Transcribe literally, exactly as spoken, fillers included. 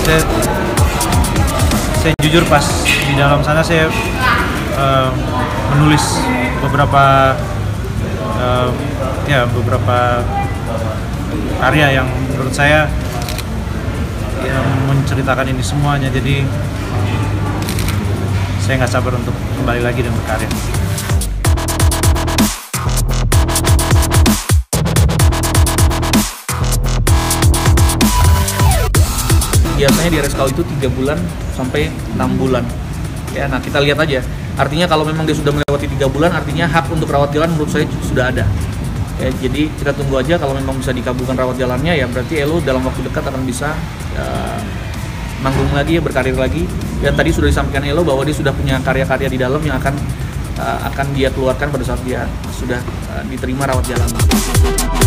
saya, saya jujur pas di dalam sana saya uh, menulis beberapa uh, ya beberapa karya yang menurut saya yang menceritakan ini semuanya, jadi saya nggak sabar untuk kembali lagi dan berkarya. Biasanya di R S K U itu tiga bulan sampai enam bulan. Ya, nah kita lihat aja. Artinya kalau memang dia sudah melewati tiga bulan, artinya hak untuk rawat jalan menurut saya sudah ada. Ya, jadi kita tunggu aja kalau memang bisa dikabulkan rawat jalannya, ya berarti Elo dalam waktu dekat akan bisa uh, manggung lagi, ya, berkarir lagi. Dan tadi sudah disampaikan Elo bahwa dia sudah punya karya-karya di dalam yang akan uh, akan dia keluarkan pada saat dia sudah uh, diterima rawat jalan.